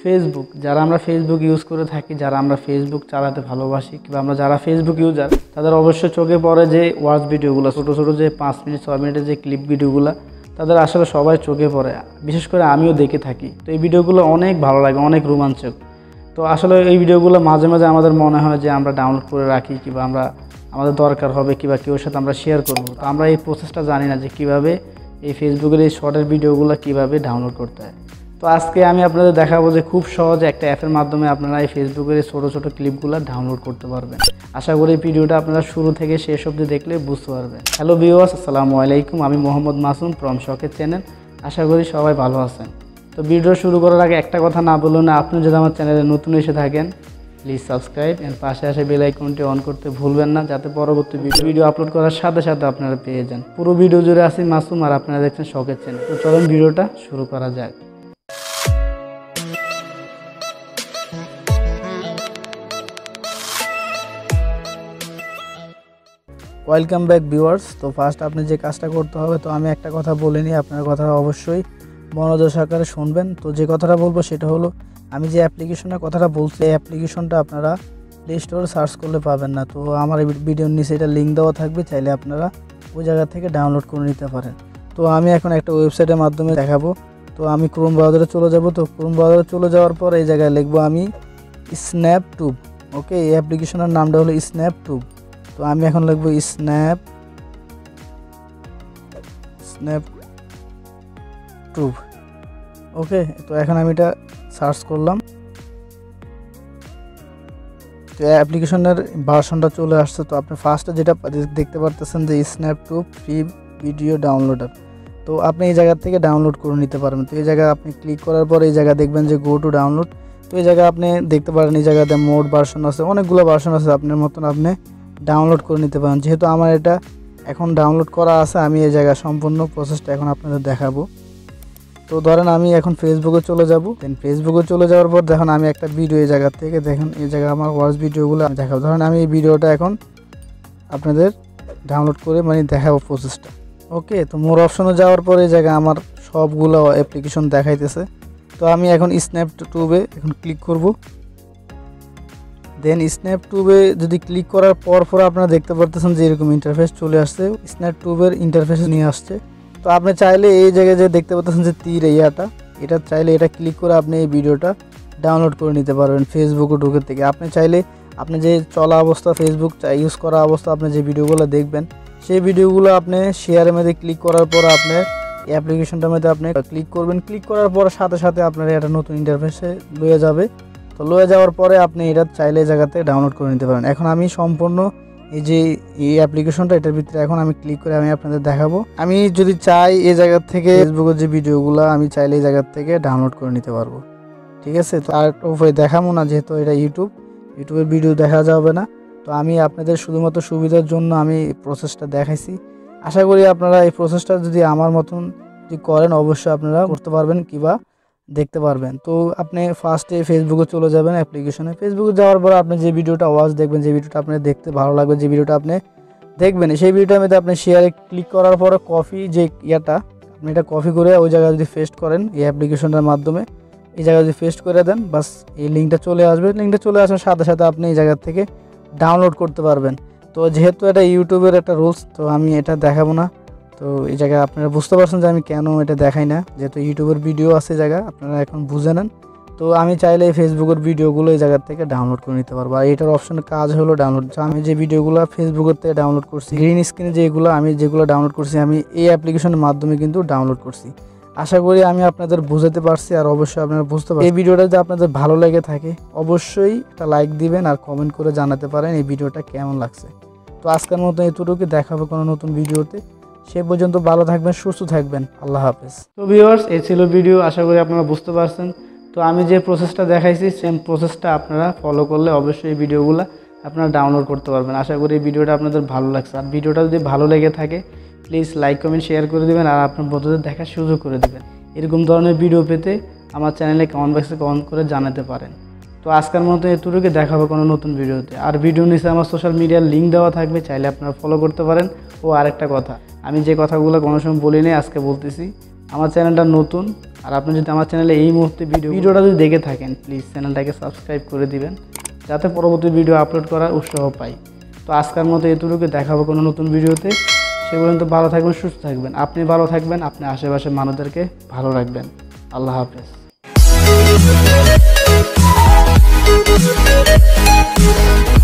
Facebook, যারা আমরা Facebook use করে থাকি, যারা আমরা ফেসবুক চালাতে ভালোবাসি কিংবা আমরা যারা ফেসবুক ইউজার, তাদের অবশ্যই চোখে পড়ে যে ওয়াচ ভিডিওগুলো, ছোটো ছোটো যে 5 মিনিট 6 মিনিটের যে ক্লিপ ভিডিওগুলো, তাদের আসলে সবাই চোখে পড়ে। বিশেষ করে আমিও দেখে থাকি। তো এই ভিডিওগুলো অনেক ভালো লাগে, অনেক রোমাঞ্চক। তো আসলে এই ভিডিওগুলো মাঝে মাঝে আমাদের মনে হয় যে আমরা ডাউনলোড করে রাখি কিংবা আমাদের দরকার হবে কিংবা কেউ সাথে আমরা শেয়ার করব। তো আমরা এই প্রসেসটা জানি না যে কীভাবে এই ফেসবুকের এই শর্টের ভিডিওগুলো কীভাবে ডাউনলোড করতে হয়। তো আজকে আমি আপনাদের দেখাবো যে খুব সহজে একটা অ্যাপের মাধ্যমে আপনারা এই ফেসবুকের এই ছোটো ছোটো ক্লিপগুলো ডাউনলোড করতে পারবেন। আশা করি এই ভিডিওটা আপনারা শুরু থেকে শেষ অবধি দেখলে বুঝতে পারবেন। হ্যালো ভিউয়ার্স, আসসালামু আলাইকুম। আমি মোহাম্মদ মাসুম ফ্রম শখের চ্যানেল। আশা করি সবাই ভালো আছেন। তো ভিডিও শুরু করার আগে একটা কথা না বলুন না, আপনি যদি আমার চ্যানেলে নতুন এসে থাকেন প্লিজ সাবস্ক্রাইব এন্ড পাশে আসে বেল আইকনটি অন করতে ভুলবেন না, যাতে পরবর্তী ভিডিও আপলোড করার সাথে সাথে আপনারা পেয়ে যান। পুরো ভিডিও জুড়ে আছি মাসুম আর আপনারা দেখছেন শখের চ্যানেল। তো চলুন ভিডিওটা শুরু করা যাক। Welcome back viewers. তো ফার্স্ট আপনি যে কাজটা করতে হবে, তো আমি একটা কথা বলে নিই, আপনার কথা অবশ্যই মনোযোগ সহকারে শুনবেন। তো যে কথাটা বলবো সেটা হলো, আমি যে অ্যাপ্লিকেশনের কথাটা বলছি এই অ্যাপ্লিকেশনটা আপনারা প্লে স্টোরে সার্চ করলে পাবেন না। তো আমার ভিডিওর নিচে এটা লিঙ্ক দেওয়া থাকবে, চাইলে আপনারা ওই জায়গা থেকে ডাউনলোড করে নিতে পারেন। তো আমি এখন একটা ওয়েবসাইটের মাধ্যমে দেখাবো। তো আমি ক্রোম ব্রাউজারে চলে যাব। তো ক্রোম ব্রাউজারে চলে যাওয়ার পর এই জায়গায় লিখবো আমি স্ন্যাপটুব। ওকে, এই অ্যাপ্লিকেশনের নামটা হলো স্ন্যাপটুব। তো আমি এখন লিখবো স্ন্যাপটুব। ওকে, তো এখন আমি এটা সার্চ করলাম। তো অ্যাপ্লিকেশনের ভার্সনটা চলে আসছে। তো আপনি ফার্স্টে যেটা দেখতে পারতেছেন যে স্ন্যাপটুব ফ্রি ভিডিও ডাউনলোডার। তো আপনি এই জায়গা থেকে ডাউনলোড করে নিতে পারবেন। তো এই জায়গায় আপনি ক্লিক করার পর এই জায়গায় দেখবেন যে গো টু ডাউনলোড। তো এই জায়গায় আপনি দেখতে পারেন এই জায়গাতে মোড ভার্সন আছে, অনেকগুলো ভার্সন আছে, আপনার মতন আপনি ডাউনলোড করে নিতে পারেন। যেহেতু আমার এটা এখন ডাউনলোড করা আছে, আমি এই জায়গায় সম্পূর্ণ প্রসেসটা এখন আপনাদের দেখাবো। তো ধরেন আমি এখন ফেসবুকে চলে যাব। দেন ফেসবুকে চলে যাওয়ার পর দেখুন আমি একটা ভিডিও এই জায়গা থেকে দেখুন এই জায়গায় আমার ওয়াচ ভিডিওগুলো আমি দেখাবো। ধরেন আমি এই ভিডিওটা এখন আপনাদের ডাউনলোড করে দেখাবো প্রসেসটা। ওকে, তো মোর অপশনে যাওয়ার পর এই জায়গায় আমার সবগুলো অ্যাপ্লিকেশন দেখাইতেছে। তো আমি এখন স্ন্যাপটুবে এখন ক্লিক করব। দেন স্ন্যাপটুবে যদি ক্লিক করার পর আপনারা দেখতে পারতেছেন যে এরকম ইন্টারফেস চলে আসছে, স্ন্যাপটুবের ইন্টারফেস নিয়ে আসছে। তো আপনি চাইলে এই জায়গায় যে দেখতে পাচ্ছেন যে তীর এটা চাইলে এটা ক্লিক করে আপনি এই ভিডিওটা ডাউনলোড করে নিতে পারবেন ফেসবুকে ঢুকে থেকে। আপনি চাইলে আপনি যে চলা অবস্থা ফেসবুক ইউজ করা অবস্থা আপনি যে ভিডিওগুলো দেখবেন সেই ভিডিওগুলো আপনি শেয়ারের মধ্যে ক্লিক করার পর আপনার এই অ্যাপ্লিকেশনটার মধ্যে আপনি ক্লিক করবেন। ক্লিক করার পর সাথে সাথে আপনার একটা নতুন ইন্টারফেসে লয়ে যাবে। তো লয়ে যাওয়ার পরে আপনি এটা চাইলে এই জায়গাতে ডাউনলোড করে নিতে পারেন। এখন আমি সম্পূর্ণ এই যে এই অ্যাপ্লিকেশনটা এটার ভিতরে এখন আমি ক্লিক করে আমি আপনাদের দেখাবো। আমি যদি চাই এই জায়গা থেকে ফেসবুকের যে ভিডিওগুলো আমি চাইলে এই জায়গা থেকে ডাউনলোড করে নিতে পারবো। ঠিক আছে, তো আর উপায় দেখাবো না, যেহেতু এটা ইউটিউবের ভিডিও দেখা যাবে না। তো আমি আপনাদের শুধুমাত্র সুবিধার জন্য আমি প্রসেসটা দেখাইছি। আশা করি আপনারা এই প্রসেসটা যদি আমার মতন যদি করেন অবশ্যই আপনারা করতে পারবেন কিংবা দেখতে পারবেন। তো আপনি ফার্স্টে ফেসবুকে চলে যাবেন অ্যাপ্লিকেশনে। ফেসবুকে যাওয়ার পর আপনি যে ভিডিওটা ওয়াচ দেখবেন, যে ভিডিওটা আপনি দেখতে ভালো লাগবে, যে ভিডিওটা আপনি দেখবেন সেই ভিডিওটার মধ্যে আপনি শেয়ারে ক্লিক করার পরে কপি যে আপনি এটা কপি করে ওই জায়গায় যদি পেস্ট করেন এই অ্যাপ্লিকেশনটার মাধ্যমে, এই জায়গায় যদি পেস্ট করে দেন বাস এই লিঙ্কটা চলে আসবে। লিঙ্কটা চলে আসার সাথে সাথে আপনি এই জায়গা থেকে ডাউনলোড করতে পারবেন। তো যেহেতু এটা ইউটিউবের একটা রুলস, তো আমি এটা দেখাবো না। তো এই জায়গায় আপনারা বুঝতে পারছেন যে আমি কেন এটা দেখাই না, যেহেতু ইউটিউবের ভিডিও আছে জায়গা আপনারা এখন বুঝে নেন। তো আমি চাইলে ফেসবুকের ভিডিওগুলো এই জায়গা থেকে ডাউনলোড করে নিতে পারবো। আর এটার অপশনের কাজ হলো ডাউনলোড। আমি যে ভিডিওগুলো ফেসবুকের থেকে ডাউনলোড করছি, গ্রিন স্ক্রিনে যেগুলো ডাউনলোড করছি আমি এই অ্যাপ্লিকেশনের মাধ্যমে কিন্তু ডাউনলোড করছি। আশা করি আমি আপনাদের বুঝাতে পারছি, আর অবশ্যই আপনারা বুঝতে পারছেন। এই ভিডিওটা যদি আপনাদের ভালো লেগে থাকে অবশ্যই একটা লাইক দিবেন আর কমেন্ট করে জানাতে পারেন এই ভিডিওটা কেমন লাগছে। তো আজকের মতো এতটুকু, দেখা হবে কোনো নতুন ভিডিওতে। সে পর্যন্ত ভালো থাকবেন, সুস্থ থাকবেন, আল্লাহ হাফেজ। তো ভিউয়ার্স, এই ছিল ভিডিও, আশা করি আপনারা বুঝতে পারছেন। তো আমি যে প্রসেসটা দেখাইছি সেম প্রসেসটা আপনারা ফলো করলে অবশ্যই এই ভিডিওগুলো আপনারা ডাউনলোড করতে পারবেন। আশা করি এই ভিডিওটা আপনাদের ভালো লাগছে। আর ভিডিওটা যদি ভালো লেগে থাকে প্লিজ লাইক কমেন্ট শেয়ার করে দেবেন আর আপনার বন্ধুদের দেখার সুযোগ করে দেবেন। এরকম ধরনের ভিডিও পেতে আমার চ্যানেলে কমেন্ট বক্সে কমেন্ট করে জানাতে পারেন। তো আজকের মতো এতটুকু, দেখা হবে কোনো নতুন ভিডিওতে। আর ভিডিও নিচে আমার সোশ্যাল মিডিয়ার লিঙ্ক দেওয়া থাকবে, চাইলে আপনারা ফলো করতে পারেন। ও আরেকটা কথা, আমি যে কথাগুলো কোনো সময় বলি নাই আজকে বলতেছি, আমার চ্যানেলটা নতুন আর আপনি যদি আমার চ্যানেলে এই মুহূর্তে ভিডিওটা যদি দেখে থাকেন, প্লিজ চ্যানেলটাকে সাবস্ক্রাইব করে দিবেন, যাতে পরবর্তী ভিডিও আপলোড করার উৎসাহ পাই। তো আজকের মতো এতটুকু, দেখাবো কোনো নতুন ভিডিওতে। সে পর্যন্ত ভালো থাকবেন, সুস্থ থাকবেন, আপনি ভালো থাকবেন, আপনি আশেপাশের মানুষদেরকে ভালো রাখবেন। আল্লাহ হাফেজ।